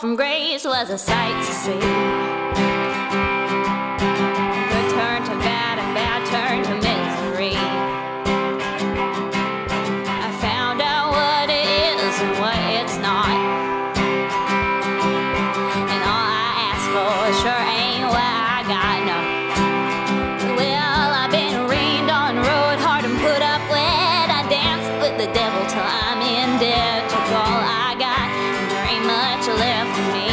from grace was a sight to see. Good turn to bad and bad turn to misery. I found out what it is and what it's not, and all I ask for sure ain't what I got, no. Well, I've been rained on, rode hard and put up wet. I danced with the devil till I'm in debt. Took all I got, and there ain't much left of me.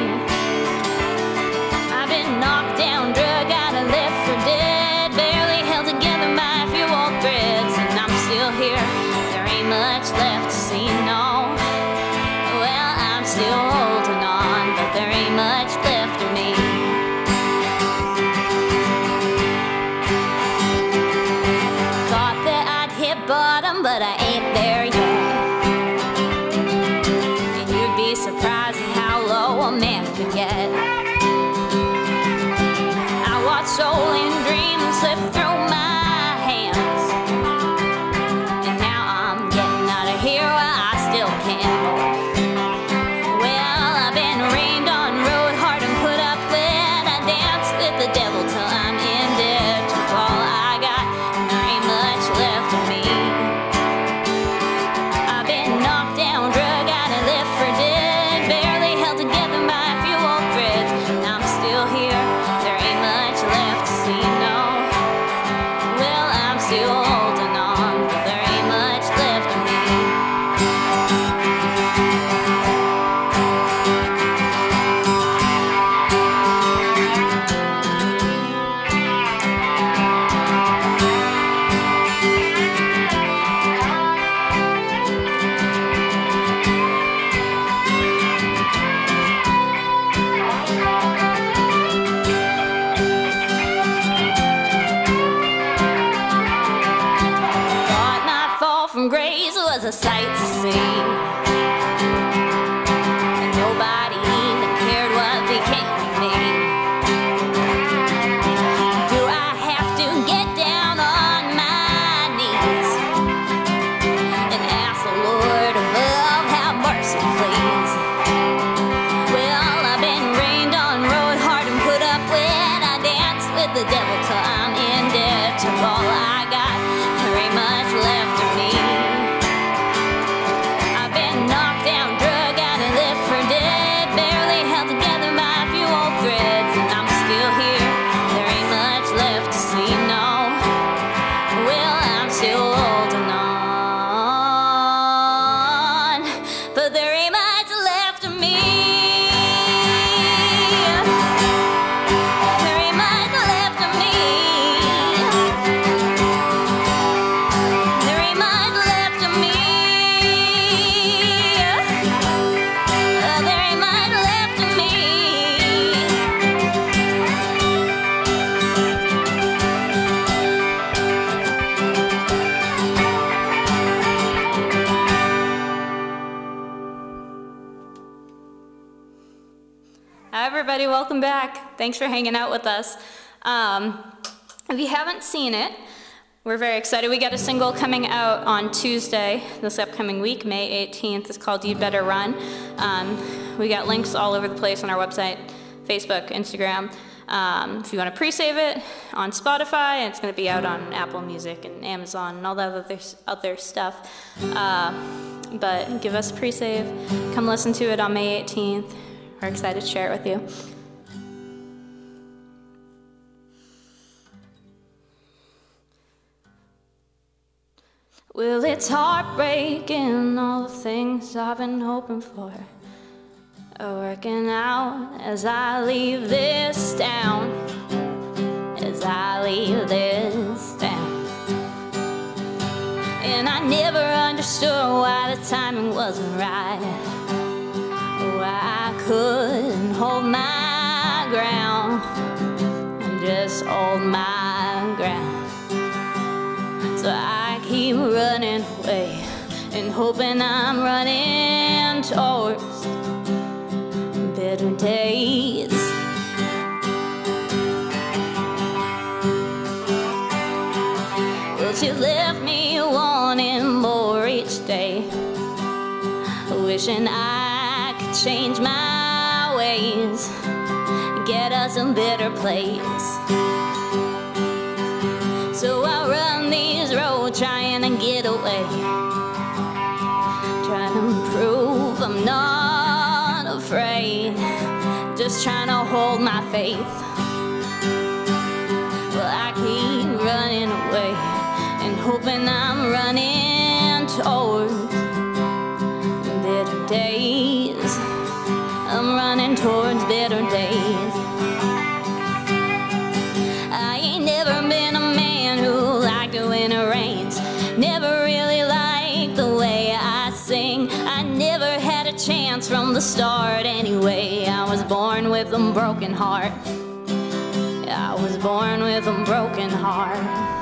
I've been knocked down, drug out and left for dead, barely held together by a few old threads, and I'm still here. There ain't much left to see, no. Well, I'm still holding on, but there ain't much left of me. Thought that I'd hit bottom, but I ain't there yet. And you'd be surprised at how low a man could get. I watched stolen dreams slip through my hands, and now I'm getting out of here while I still can. Well, I've been rained on, rode hard and put up with. I danced with the devil till I'm in debt. Took all I got, and there ain't much left of me. I've been knocked down, drug out and left for dead, barely held together by a few old threads, and I'm still here. There ain't much left to see, no. Well, I'm still holding on, but there ain't much left of me. Thought my fall from grace was a sight to see, and nobody even cared what became of me. Do I have to get down on my knees and ask the Lord above, have mercy, please? Well, I've been rained on, rode hard and put up with. I danced with the devil till I'm in debt. Took all I got, there ain't much left of me. I've been knocked down, drug out and left for dead, barely held together by a few old threads, and I'm still here. There ain't much left to see, no. Well, I'm still holding on, but there ain't much left of me. There ain't much left of me. There ain't much left of me. There ain't much left of me. Hi everybody, welcome back. Thanks for hanging out with us. If you haven't seen it, we're very excited. We got a single coming out on Tuesday, this upcoming week, May 18th. It's called You Better Run. We got links all over the place on our website, Facebook, Instagram. If you want to pre-save it on Spotify, it's going to be out on Apple Music and Amazon and all that other stuff. But give us a pre-save. Come listen to it on May 18th. We're excited to share it with you. Well, it's heartbreaking, all the things I've been hoping for are working out as I leave this town, as I leave this town. And I never understood why the timing wasn't right, why I couldn't hold my ground, and just hold my ground. So I keep running away and hoping I'm running towards better days. But you left me wanting more each day, wishing I could change my ways, get us a better place. So I run these roads trying to get away, trying to prove I'm not afraid, just trying to hold my faith. Well, I keep running away and hoping I'm running towards better days. I'm running towards better days. I ain't never been a man who liked the winter rains, never really liked the way I sing. I never had a chance from the start anyway. I was born with a broken heart. I was born with a broken heart.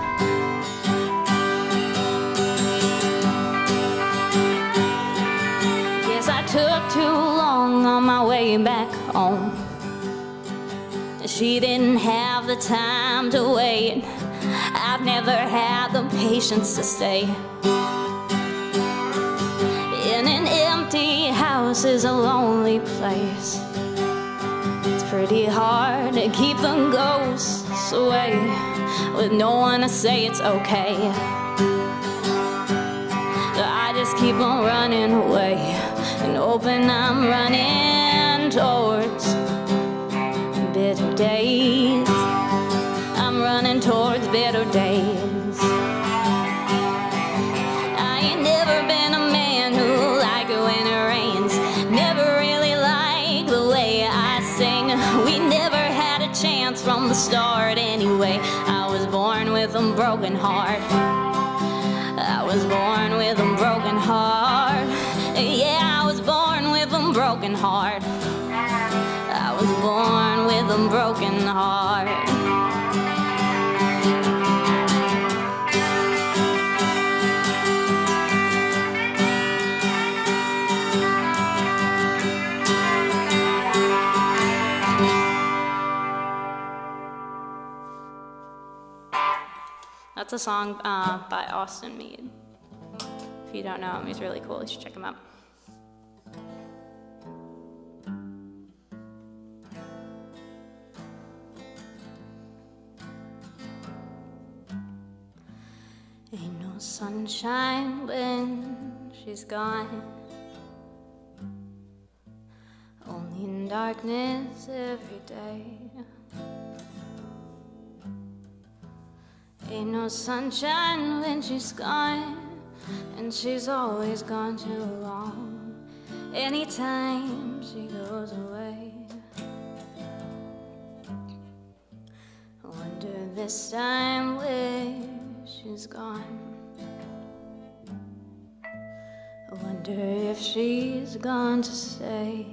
Guess I took too long on my way back home. She didn't have the time to wait. I've never had the patience to stay. In an empty house is a lonely place. It's pretty hard to keep the ghosts away with no one to say it's okay. I just keep on running away and hoping I'm running towards better days. I'm running towards better days. I ain't never been a man who liked it when it rains, never really liked the way I sing. We never had a chance from the start anyway. I was born with a broken heart. I was born with a broken heart. Yeah, I was born with a broken heart. I was born with a broken heart. That's a song by Austin Mead. If you don't know him, he's really cool. You should check him out. Ain't no sunshine when she's gone, only in darkness every day. Ain't no sunshine when she's gone, and she's always gone too long. Anytime she goes away, I wonder this time where she's gone. I wonder if she's gone to stay.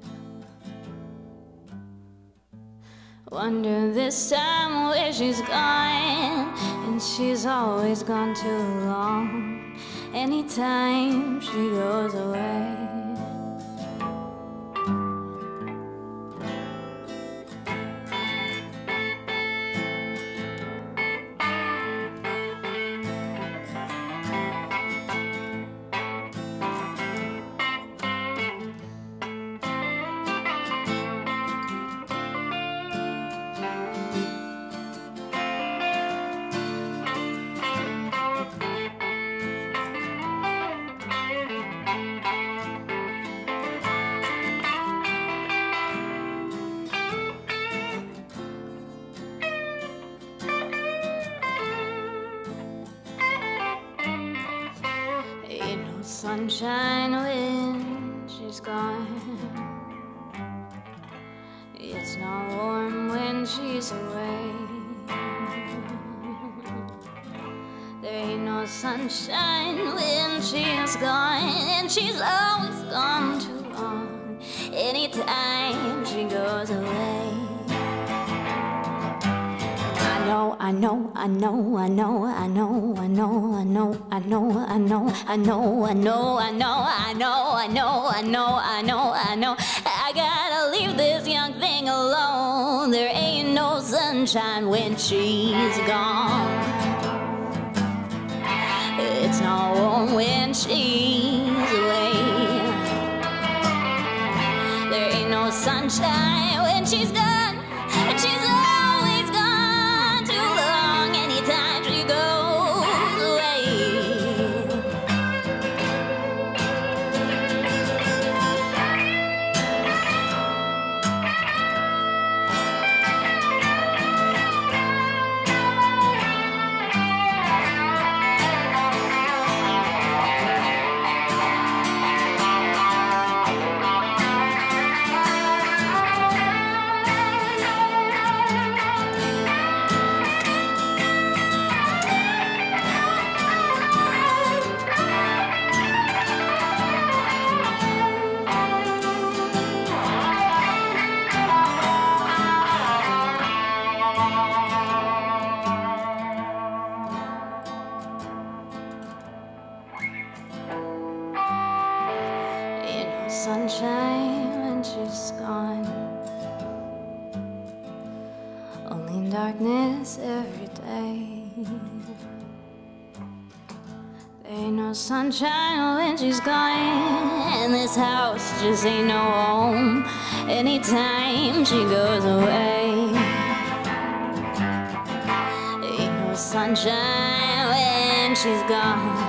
Wonder this time where she's gone, and she's always gone too long. Anytime she goes away. Sunshine when she's gone. It's not warm when she's away. There ain't no sunshine when she's gone, and she's always gone too long. Anytime she goes away. I know, I know, I know, I know, I know, I know, I know, I know, I know, I know, I know, I know, I know, I know, I know, I know. I gotta leave this young thing alone. There ain't no sunshine when she's gone. It's not warm when she's away. There ain't no sunshine sunshine when she's gone, and she's always gone too long anytime she goes away. Sunshine when she's gone, only darkness every day. There ain't no sunshine when she's gone, and this house just ain't no home anytime she goes away. There ain't no sunshine when she's gone,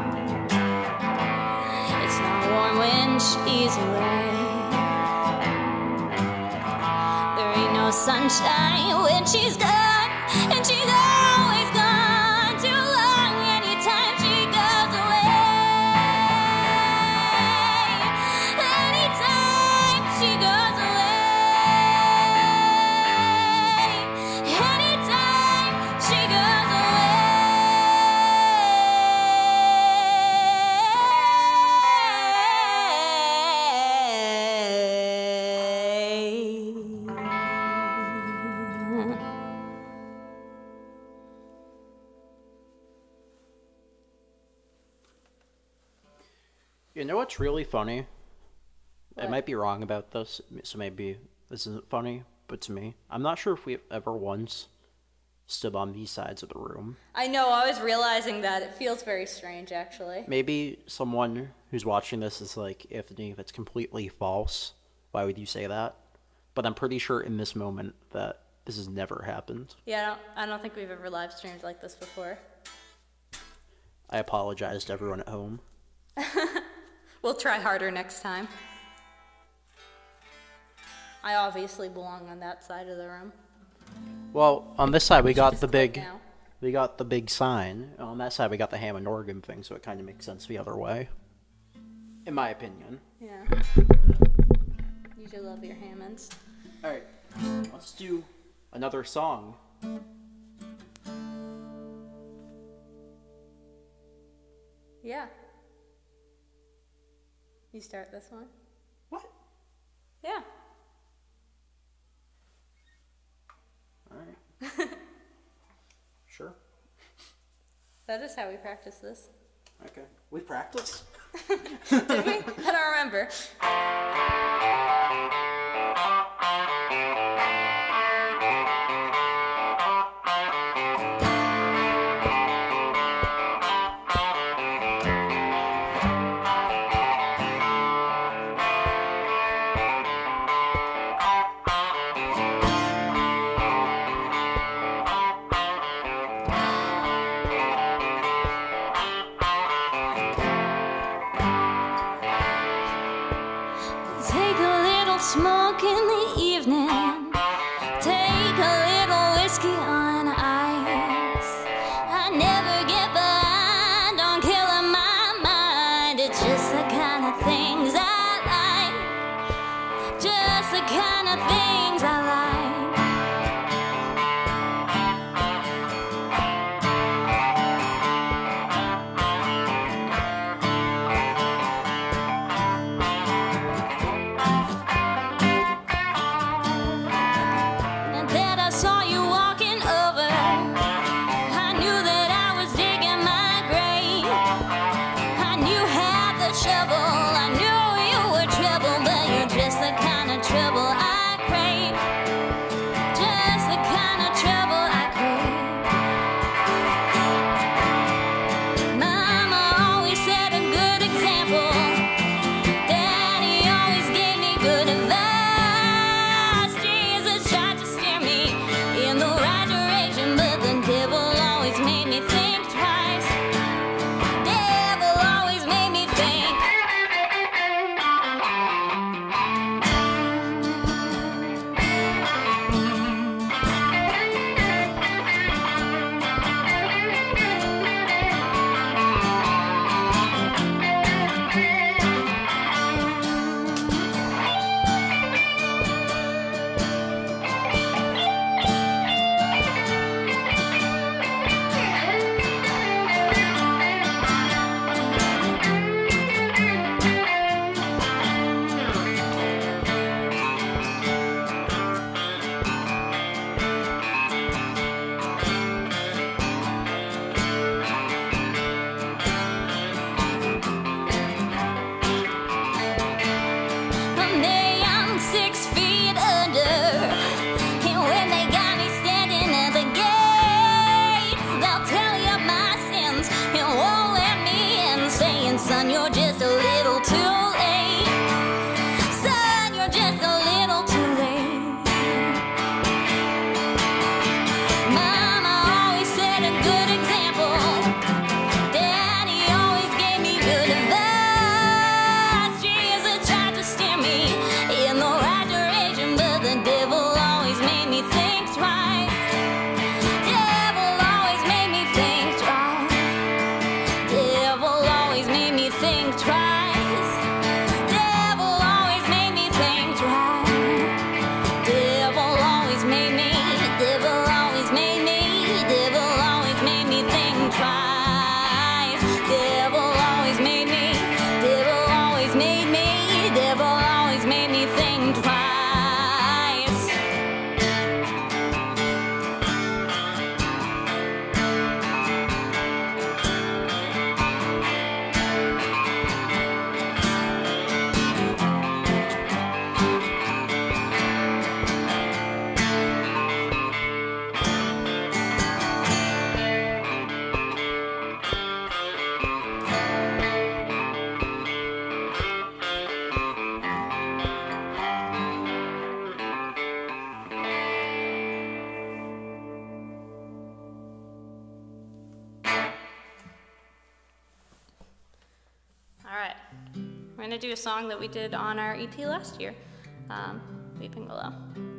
when she's away. There ain't no sunshine when she's gone, and she's always gone too long anytime she goes away. Anytime she goes away. Anytime she goes away. You know what's really funny? What? I might be wrong about this, so maybe this isn't funny, but to me, I'm not sure if we've ever once stood on these sides of the room. I know, I was realizing that. It feels very strange, actually. Maybe someone who's watching this is like, Anthony, if it's completely false, why would you say that? But I'm pretty sure in this moment that this has never happened. Yeah, I don't think we've ever live streamed like this before. I apologize to everyone at home. We'll try harder next time. I obviously belong on that side of the room. Well, on this side we got the big sign. On that side we got the Hammond organ thing, so it kind of makes sense the other way. In my opinion. Yeah. You do love your Hammonds. Alright, let's do another song. Yeah. You start this one? What? Yeah. Alright. Sure. That is how we practice this. Okay. We practiced? Did we? I don't remember. Smoke in the evening, take a little whiskey on ice. I never get behind on killing my mind. It's just the kind of things I like, just the kind of things I like. Saw you walking over. I knew that I was son, you're just a little too late. Son, you're just a little too late. Mama always set a good example. Daddy always gave me good advice. Jesus tried to steer me in the right direction, but the devil always made me think twice. Devil always made me think twice. Devil always made me think twice. Devil always made me think twice. Devil always made me, devil always made me, devil always made me think twice. Devil always made me, devil always made me, devil always made me think twice. All right, we're gonna do a song that we did on our EP last year, Weeping Willow.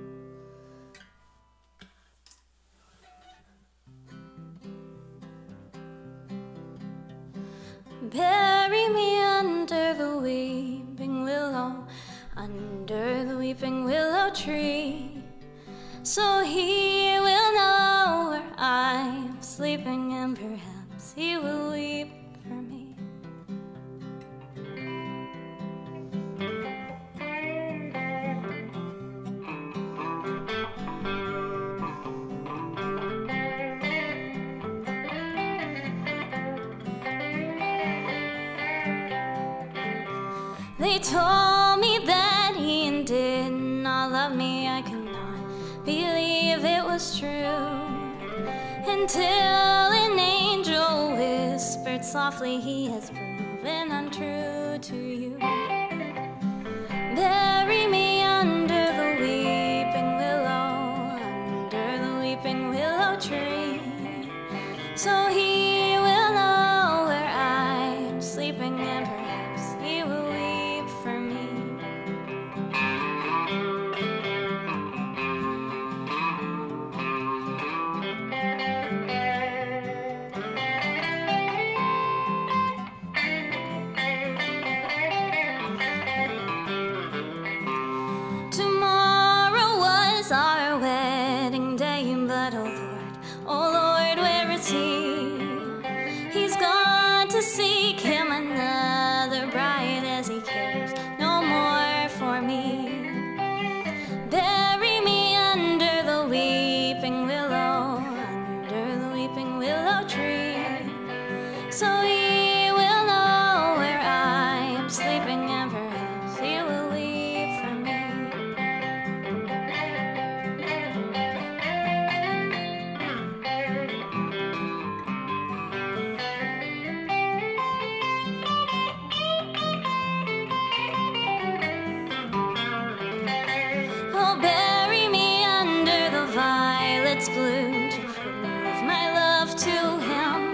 Bury me under the weeping willow, under the weeping willow tree, so he will know where I'm sleeping, and perhaps he will weep for me. They told me that he did not love me. I could not believe it was true, until an angel whispered softly, he has proven untrue to you. Bury me under the weeping willow, under the weeping willow tree, so he will know where I'm sleeping, and perhaps he will weep for me. Tomorrow was our wedding day, but oh Lord, where is he? He's gone to seek him another bride, as he cares no more for me. Bury me under the weeping willow, under the weeping willow tree, so he will know where I am sleeping, and perhaps he will weep for me. Oh, bury me under the violets blue, to prove my love to him.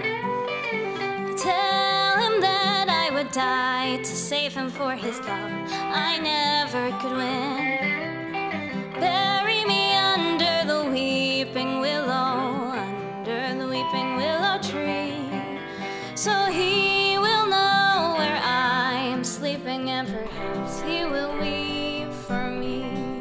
Tell him that I would die to save him, for his love I never could win. Bury me under the weeping willow, under the weeping willow tree, so he will know where I am sleeping, and perhaps he will weep for me.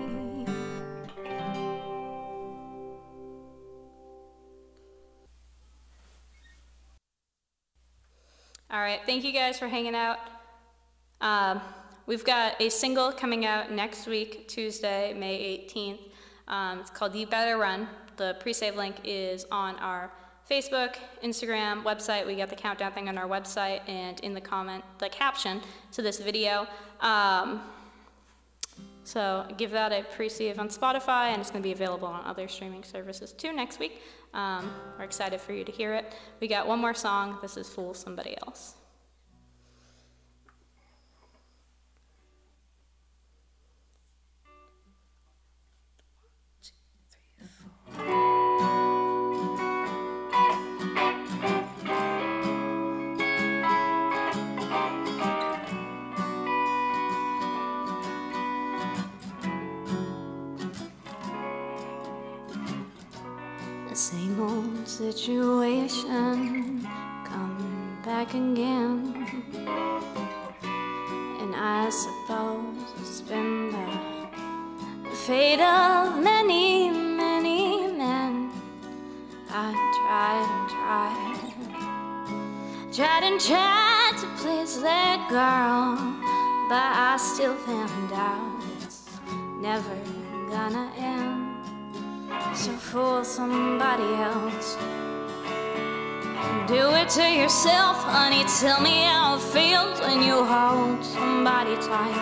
All right, thank you guys for hanging out. We've got a single coming out next week, Tuesday, May 18th. It's called You Better Run. The pre-save link is on our Facebook, Instagram, website. We got the countdown thing on our website, and in the caption to this video. So give that a pre-save on Spotify, and it's going to be available on other streaming services too next week. We're excited for you to hear it. We got one more song. This is Fool Somebody Else. Same old situation, come back again. And I suppose it's been the fate of many, many men. I tried and tried to please that girl, but I still found out it's never gonna end. So fool somebody else. Do it to yourself, honey. Tell me how it feels when you hold somebody tight.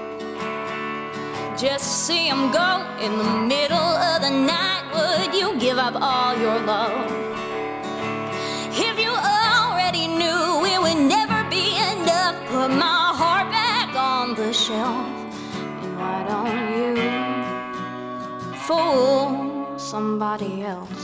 Just see him go in the middle of the night. Would you give up all your love? If you already knew it would never be enough, put my heart back on the shelf. And why don't you fool somebody else?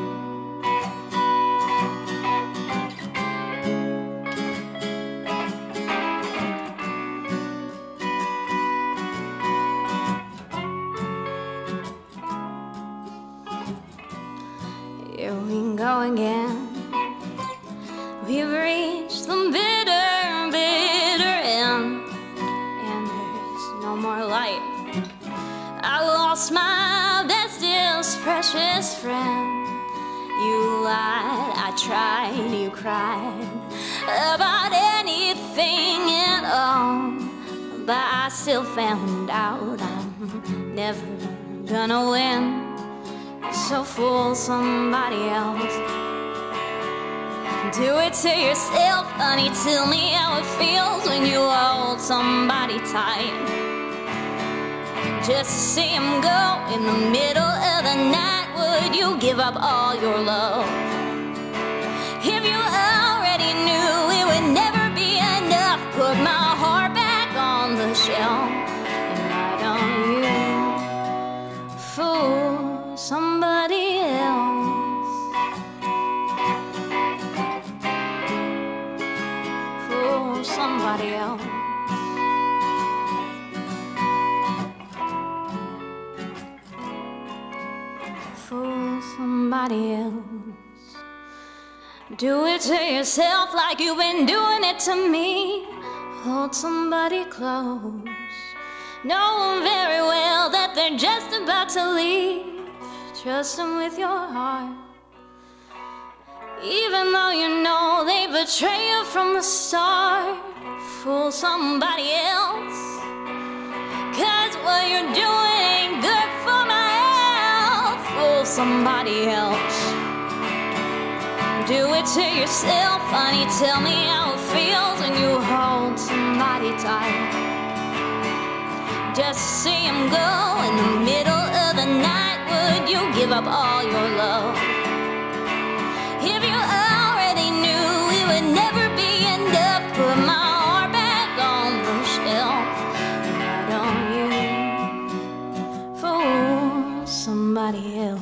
Here we go again. We've reached the bitter, bitter end, and there's no more light. I lost my bestest, precious friend. You lied, I tried, you cried about anything at all, but I still found out I'm never gonna win. So fool somebody else. Do it to yourself, honey. Tell me how it feels when you hold somebody tight. Just to see him go in the middle of the night. Would you give up all your love? If you already knew it would never be enough, put my heart back on the shelf. And why don't you fool somebody else? Fool somebody else. Fool somebody else. Do it to yourself like you've been doing it to me. Hold somebody close. Know very well that they're just about to leave. Trust them with your heart, even though you know they betray you from the start. Fool somebody else, 'cause what you're doing ain't good for my health. Fool somebody else. Do it to yourself, honey. Tell me how it feels when you hold somebody tight. Just to see him go in the middle of the night. Would you give up all your love? If you already knew it would never be enough, put my heart back on the shelf. And why don't you fool somebody else?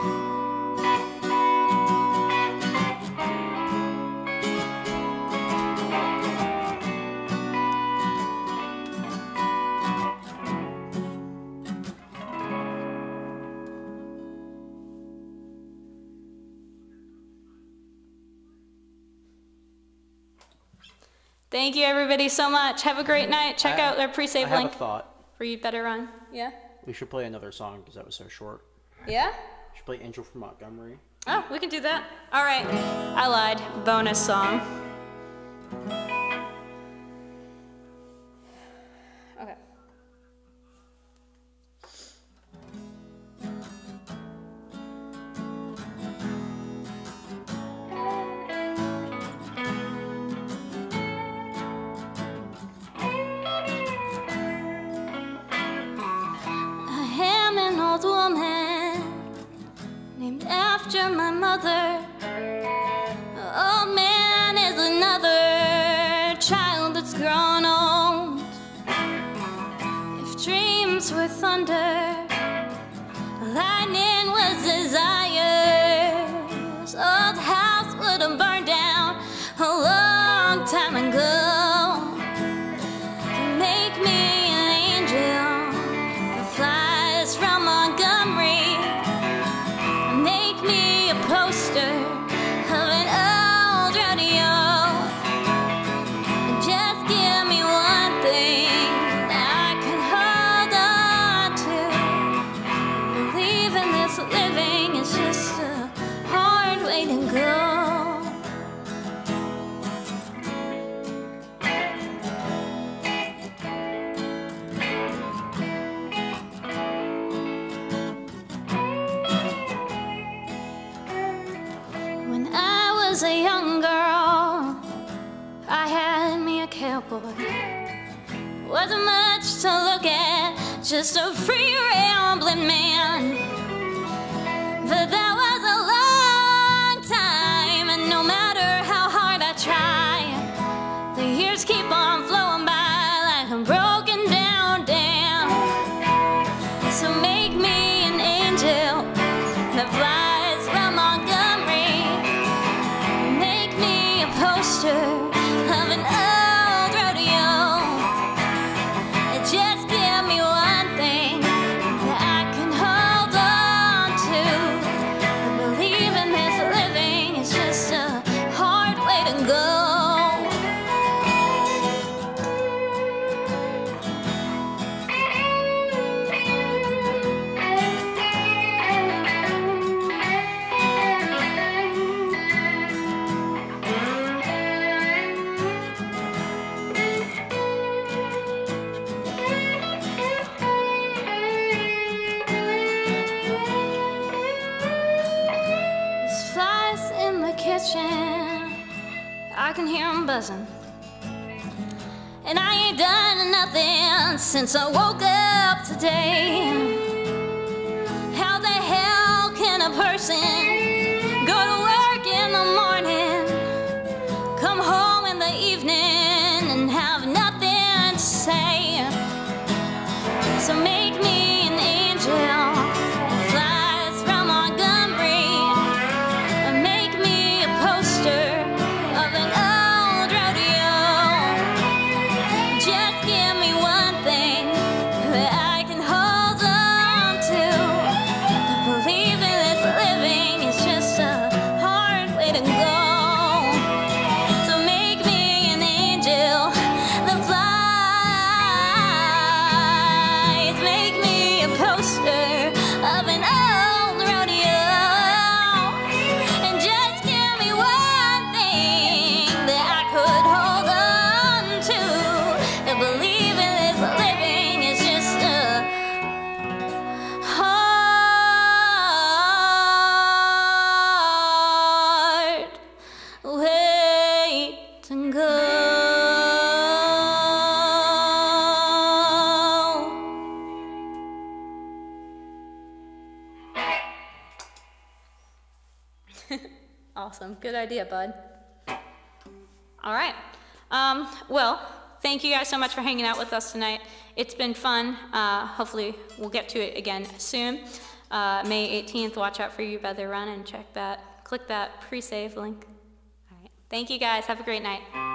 Thank you, everybody, so much. Have a great night. Check out their pre-save link. I have a thought. For You Better Run. Yeah? We should play another song because that was so short. Yeah? We should play Angel from Montgomery. Oh, we can do that. All right. I lied. Bonus song. Okay. After my mother, oh man is another child that's grown old. If dreams were thunder, lightning was desire. cowboy. Wasn't much to look at, just a free rambling man. But that was a long time, and no matter how hard I try, the years keep on flowing by like a broken down dam. So make me an angel that flies from Montgomery. Make me a poster of an old rodeo. Just give me one thing that I can hold on to. I believe in this living, it's just a hard way to go. I can hear them buzzing, and I ain't done nothing since I woke up today. How the hell can a person go to work in the morning, come home in the evening, and have nothing to say? So make me an angel that flies from Montgomery, and make me a poster of an old rodeo. Just give me one thing that I can hold on to. I believe in this living, it's just a hard way to go. So make me an angel that flies. Make me a poster of an old rodeo. And just give me one thing that I could hold on to. I believe in this living, it's just a hard way to go. Awesome. Good idea, bud. All right. Well, thank you guys so much for hanging out with us tonight. It's been fun. Hopefully, we'll get to it again soon. May 18th, watch out for You Better Run and check that. Click that pre-save link. All right. Thank you guys. Have a great night.